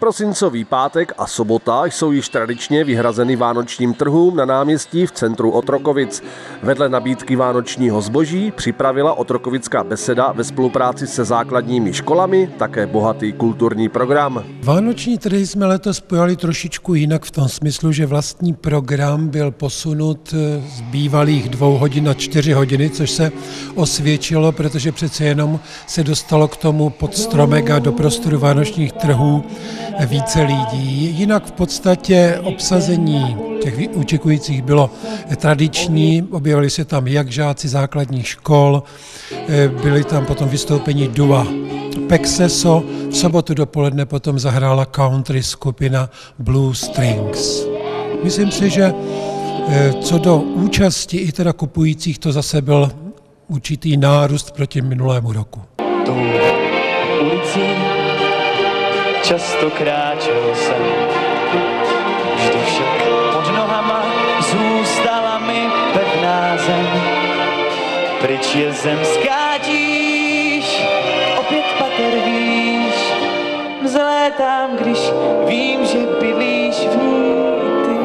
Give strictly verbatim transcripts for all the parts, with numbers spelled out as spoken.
Prosincový pátek a sobota jsou již tradičně vyhrazeny vánočním trhům na náměstí v centru Otrokovic. Vedle nabídky vánočního zboží připravila Otrokovická beseda ve spolupráci se základními školami také bohatý kulturní program. Vánoční trhy jsme letos pojali trošičku jinak v tom smyslu, že vlastní program byl posunut z bývalých dvou hodin na čtyři hodiny, což se osvědčilo, protože přece jenom se dostalo k tomu pod stromek a do prostoru vánočních trhů více lidí. Jinak v podstatě obsazení těch účekujících bylo tradiční, objevili se tam jak žáci základních škol, byly tam potom vystoupení dua Pexeso, v sobotu dopoledne potom zahrála country skupina Blue Strings. Myslím si, že co do účasti i teda kupujících, to zase byl určitý nárůst proti minulému roku. Tou ulicí často kráčel jsem, vždy však pod nohama zůstala mi pevná zem. Pryč je zemská tíž, opět pater víš, vzlétám, když vím, že bydlíš v ní ty.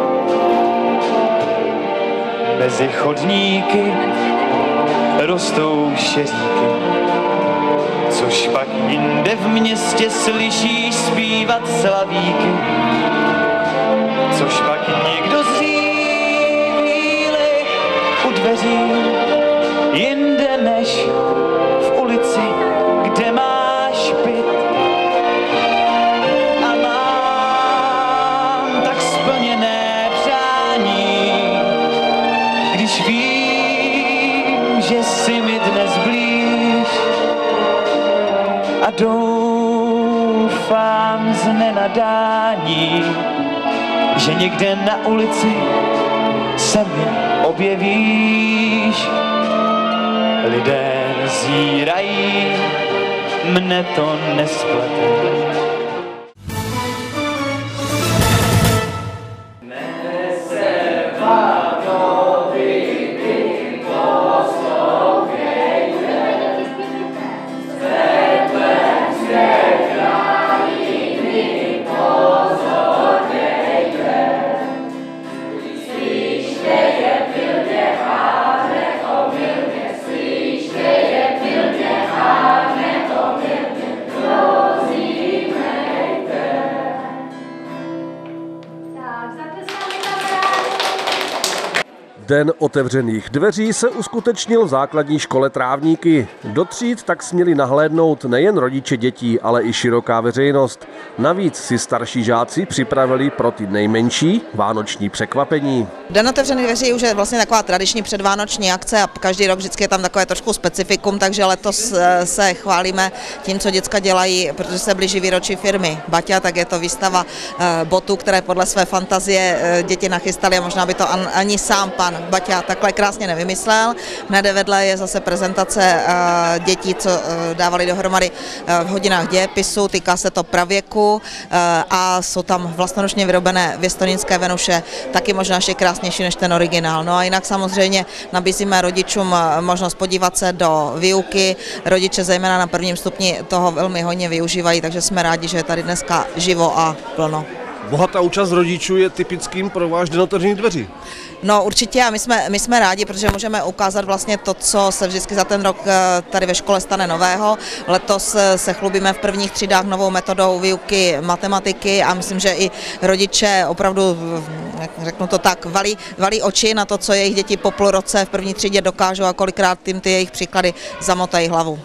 Mezi chodníky rostou šeříky, což pak jinde v městě slyšíš zpívat slavíky, což pak někdo zří chvíli u dveří, jinde než v ulici, kde máš byt. A mám tak splněné přání, když vím, že jsi mi dnes blíž. A doufám z nenadání, že někde na ulici se mě objevíš. Lidé zírají, mne to nesplete. Den otevřených dveří se uskutečnil v základní škole Trávníky. Do tříd tak směli nahlédnout nejen rodiče dětí, ale i široká veřejnost. Navíc si starší žáci připravili pro ty nejmenší vánoční překvapení. Den otevřených dveří už je vlastně taková tradiční předvánoční akce a každý rok vždycky je tam takové trošku specifikum, takže letos se chválíme tím, co děcka dělají, protože se blíží výročí firmy Baťa, tak je to výstava botů, které podle své fantazie děti nachystali a možná by to ani sám pan Baťa takhle krásně nevymyslel. Hned vedle je zase prezentace dětí, co dávali dohromady v hodinách dějepisu, týká se to pravěku a jsou tam vlastnoručně vyrobené věstonínské venuše, taky možná ještě krásnější než ten originál. No a jinak samozřejmě nabízíme rodičům možnost podívat se do výuky. Rodiče zejména na prvním stupni toho velmi hodně využívají, takže jsme rádi, že je tady dneska živo a plno. Bohatá účast rodičů je typickým pro váš den otevřených dveří. No určitě a my jsme, my jsme rádi, protože můžeme ukázat vlastně to, co se vždycky za ten rok tady ve škole stane nového. Letos se chlubíme v prvních třídách novou metodou výuky matematiky a myslím, že i rodiče opravdu, řeknu to tak, valí, valí oči na to, co jejich děti po půl roce v první třídě dokážou a kolikrát tím ty jejich příklady zamotají hlavu.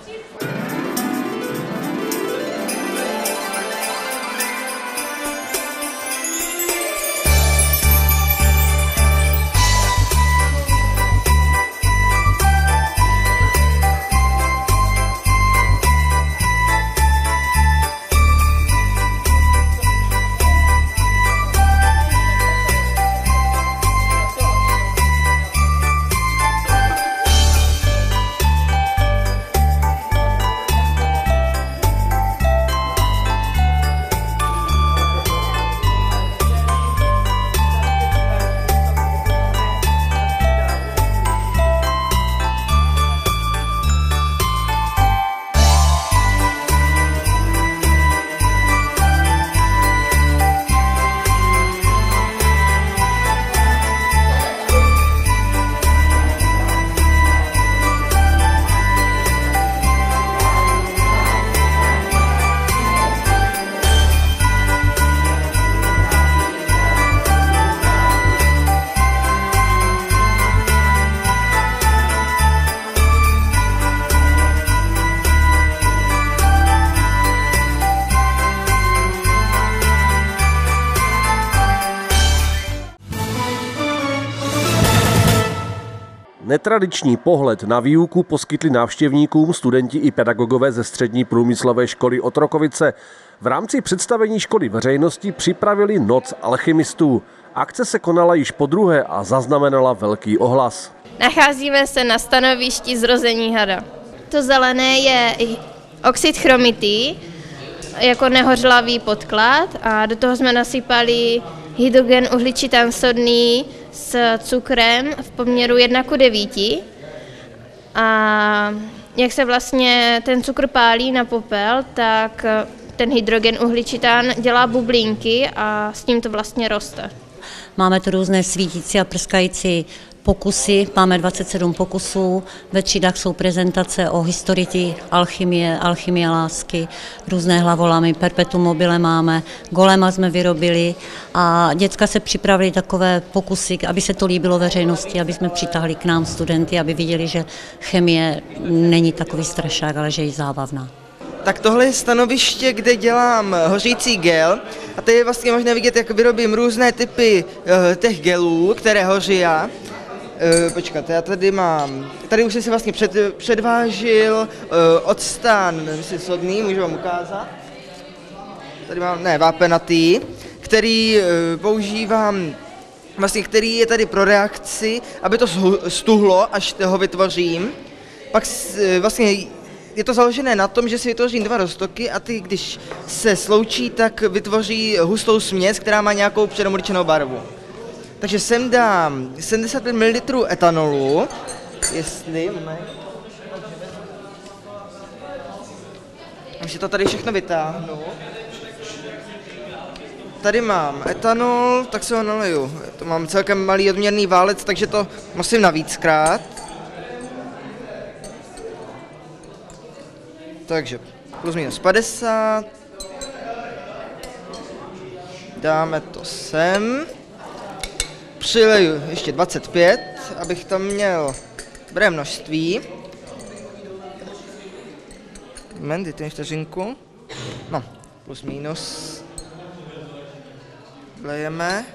Netradiční pohled na výuku poskytli návštěvníkům studenti i pedagogové ze Střední průmyslové školy Otrokovice. V rámci představení školy veřejnosti připravili Noc alchymistů. Akce se konala již podruhé a zaznamenala velký ohlas. Nacházíme se na stanovišti Zrození hada. To zelené je oxid chromitý, jako nehořlavý podklad, a do toho jsme nasypali hydrogen uhličitan sodný s cukrem v poměru jedna ku devíti. A jak se vlastně ten cukr pálí na popel, tak ten hydrogen uhličitan dělá bublinky a s tím to vlastně roste. Máme tu různé svítící a prskající pokusy, máme dvacet sedm pokusů, ve třídách jsou prezentace o historii alchymie, alchymie lásky, různé hlavolamy, perpetuum mobile máme, golema jsme vyrobili a děcka se připravili takové pokusy, aby se to líbilo veřejnosti, aby jsme přitáhli k nám studenty, aby viděli, že chemie není takový strašák, ale že je zábavná. Tak tohle je stanoviště, kde dělám hořící gel a tady je vlastně možné vidět, jak vyrobím různé typy uh, těch gelů, které hoří já. Uh, počkat, já tady mám, tady už jsem si vlastně před, předvážil uh, octan, myslím, sodný, můžu vám ukázat. Tady mám, ne, vápenatý, který uh, používám, vlastně který je tady pro reakci, aby to stuhlo, až ho vytvořím. Pak uh, vlastně je to založené na tom, že si vytvořím dva roztoky a ty, když se sloučí, tak vytvoří hustou směs, která má nějakou předomlčenou barvu. Takže sem dám sedmdesát pět mililitrů etanolu, jestli, moment. Takže to tady všechno vytáhnu. Tady mám etanol, tak se ho naliju. To mám celkem malý odměrný válec, takže to musím navíckrát. Takže plus minus padesát. Dáme to sem. Přileju ještě dvacet pět, abych tam měl dobré množství. Moment, dejte mi vteřinku. No, plus minus. Lejeme.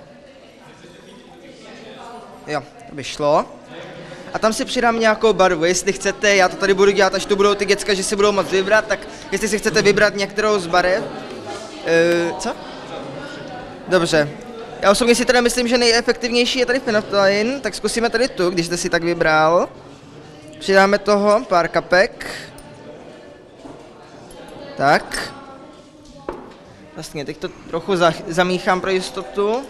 Jo, to by šlo. A tam si přidám nějakou barvu, jestli chcete, já to tady budu dělat, až tu budou ty děcka, že si budou moct vybrat, tak jestli si chcete vybrat některou z barev. E, co? Dobře. Já osobně si teda myslím, že nejefektivnější je tady phenolphthalein, tak zkusíme tady tu, když jste si tak vybral. Přidáme toho pár kapek. Tak. Vlastně teď to trochu zamíchám pro jistotu.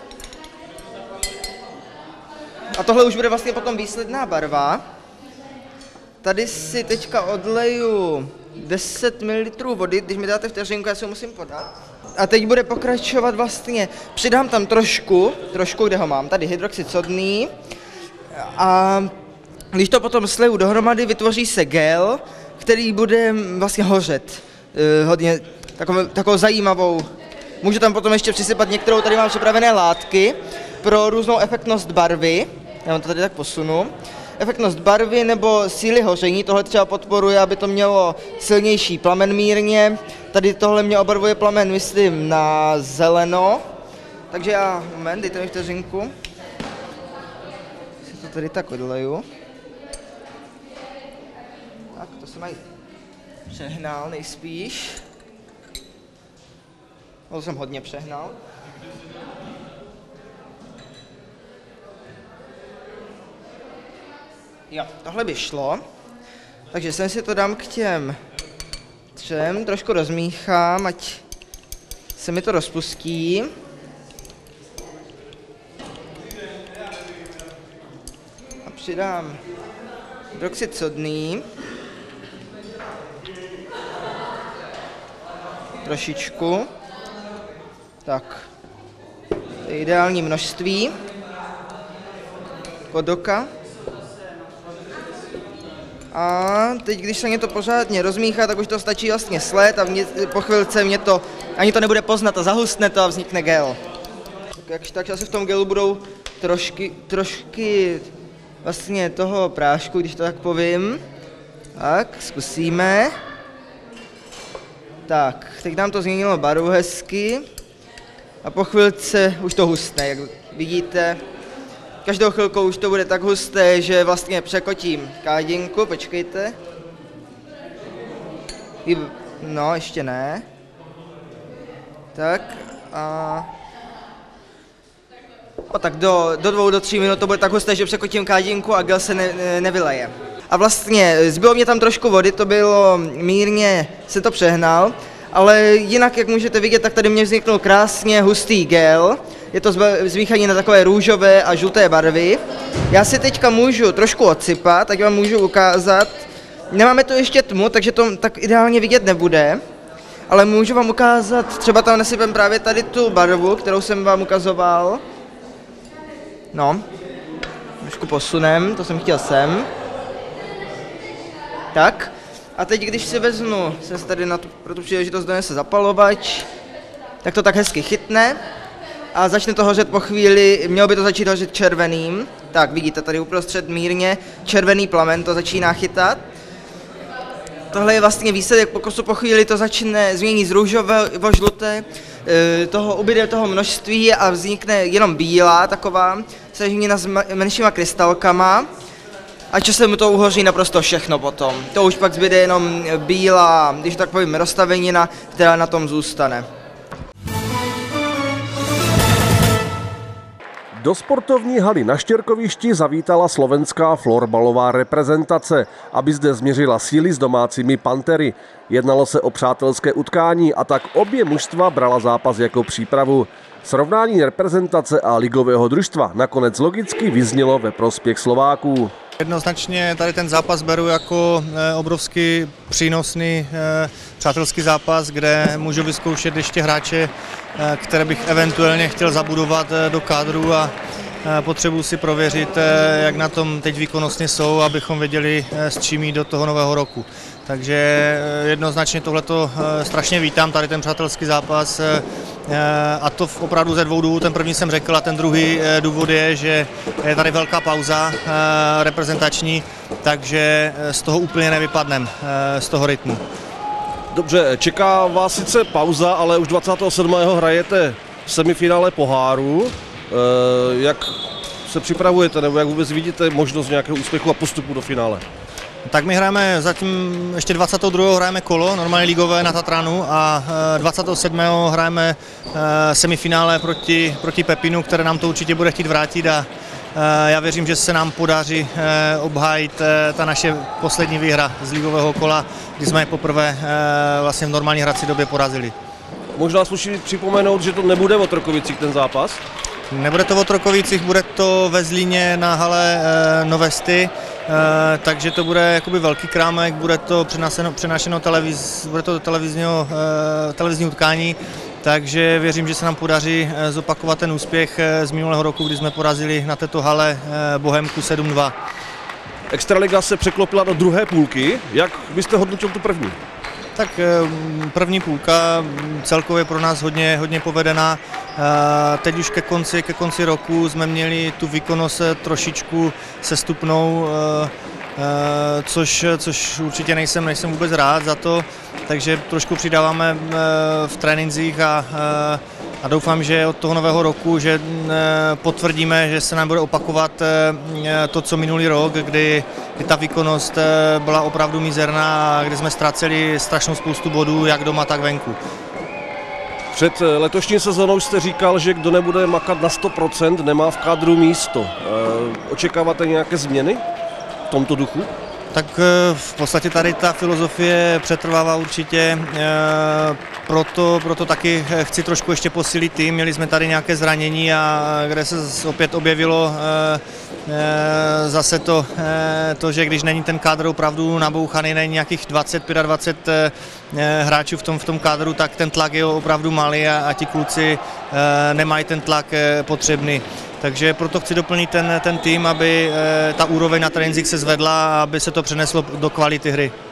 A tohle už bude vlastně potom výsledná barva. Tady si teďka odleju deset mililitrů vody, když mi dáte vteřinku, já si ho musím podat. A teď bude pokračovat vlastně, přidám tam trošku, trošku, kde ho mám, tady hydroxid sodný. A když to potom sleju dohromady, vytvoří se gel, který bude vlastně hořet. E, hodně takovou, takovou zajímavou. Můžu tam potom ještě přisypat některou, tady mám připravené látky pro různou efektnost barvy. Já vám to tady tak posunu. Efektnost barvy nebo síly hoření, tohle třeba podporuje, aby to mělo silnější plamen mírně. Tady tohle mě obarvuje plamen, myslím, na zeleno. Takže já, moment, dejte mi vteřinku. Si to tady tak odleju. Tak, to jsem aj přehnal nejspíš. To jsem hodně přehnal. Jo, tohle by šlo. Takže sem si to dám k těm třem, trošku rozmíchám, ať se mi to rozpustí. A přidám hydroxid sodný. Trošičku. Tak. To je ideální množství. Kodoka. A teď, když se mě to pořádně rozmíchá, tak už to stačí vlastně slet a mě, po chvilce mě to, ani to nebude poznat a zahustne to a vznikne gel. Tak jakž tak asi v tom gelu budou trošky, trošky vlastně toho prášku, když to tak povím. Tak, zkusíme. Tak, teď nám to změnilo barvu hezky. A po chvilce už to hustne, jak vidíte. každou chvilku už to bude tak husté, že vlastně překotím kádinku, počkejte. No, ještě ne. Tak a... A tak do, do dvou, do tří minut to bude tak husté, že překotím kádinku a gel se ne, ne, nevyleje. A vlastně zbylo mě tam trošku vody, to bylo mírně, se to přehnal, ale jinak, jak můžete vidět, tak tady mě vzniknul krásně hustý gel. Je to zmíchaní na takové růžové a žluté barvy. Já si teďka můžu trošku odsypat, tak vám můžu ukázat. Nemáme tu ještě tmu, takže to tak ideálně vidět nebude, ale můžu vám ukázat, třeba tam nasypem právě tady tu barvu, kterou jsem vám ukazoval. No, trošku posunem, to jsem chtěl sem. Tak, a teď když si vezmu, se tady na tu, pro tu příležitost donese zapalovač, tak to tak hezky chytne a začne to hořet po chvíli, mělo by to začít hořet červeným. Tak, vidíte tady uprostřed mírně červený plamen to začíná chytat. Tohle je vlastně výsledek pokusu, po chvíli to začne změnit z růžového žluté, toho ubyde toho množství a vznikne jenom bílá taková, sežněna s menšíma krystalkama a časem to uhoří naprosto všechno potom. To už pak zbyde jenom bílá, když tak povím, rozstavenina, která na tom zůstane. Do sportovní haly na Štěrkovišti zavítala slovenská florbalová reprezentace, aby zde změřila síly s domácími Pantery. Jednalo se o přátelské utkání a tak obě mužstva brala zápas jako přípravu. Srovnání reprezentace a ligového družstva nakonec logicky vyznělo ve prospěch Slováků. Jednoznačně tady ten zápas beru jako obrovský přínosný přátelský zápas, kde můžu vyzkoušet ještě hráče, které bych eventuálně chtěl zabudovat do kádru a potřebuji si prověřit, jak na tom teď výkonnostně jsou, abychom věděli, s čím jít do toho nového roku. Takže jednoznačně tohleto strašně vítám, tady ten přátelský zápas, a to opravdu ze dvou důvodů. Ten první jsem řekl a ten druhý důvod je, že je tady velká pauza reprezentační, takže z toho úplně nevypadneme, z toho rytmu. Dobře, čeká vás sice pauza, ale už dvacátého sedmého hrajete v semifinále poháru. Jak se připravujete, nebo jak vůbec vidíte možnost nějakého úspěchu a postupu do finále? Tak my hrajeme zatím ještě dvacátého druhého hrajeme kolo, normálně ligové na Tatranu a dvacátého sedmého hrajeme semifinále proti, proti Pepinu, které nám to určitě bude chtít vrátit a já věřím, že se nám podaří obhájit ta naše poslední výhra z ligového kola, kdy jsme je poprvé vlastně v normální hrací době porazili. Možná sluší připomenout, že to nebude v Otrokovicích ten zápas? Nebude to v Otrokovicích, bude to ve Zlíně na hale Novesty, takže to bude jakoby velký krámek, bude to přenášeno, přenášeno televiz, bude to televizního, televizní utkání, takže věřím, že se nám podaří zopakovat ten úspěch z minulého roku, kdy jsme porazili na této hale Bohemku sedm dva. Extraliga se překlopila do druhé půlky, jak byste hodnotil tu první? Tak první půlka celkově pro nás hodně, hodně povedená. Teď už ke konci, ke konci roku jsme měli tu výkonnost trošičku sestupnou, což, což určitě nejsem, nejsem vůbec rád za to, takže trošku přidáváme v trénincích a, a doufám, že od toho nového roku, že potvrdíme, že se nám bude opakovat to, co minulý rok, kdy, kdy ta výkonnost byla opravdu mizerná a kdy jsme ztráceli strašnou spoustu bodů, jak doma, tak venku. Před letošní sezónou jste říkal, že kdo nebude makat na sto procent, nemá v kádru místo. Očekáváte nějaké změny v tomto duchu? Tak v podstatě tady ta filozofie přetrvává určitě, proto, proto taky chci trošku ještě posílit tým. Měli jsme tady nějaké zranění, a kde se opět objevilo zase to, to, že když není ten kádr opravdu nabouchaný, není nějakých dvacet dvacet pět hráčů v tom, v tom kádru, tak ten tlak je opravdu malý a, a ti kluci nemají ten tlak potřebný. Takže proto chci doplnit ten, ten tým, aby ta úroveň na trénincích se zvedla a aby se to přeneslo do kvality hry.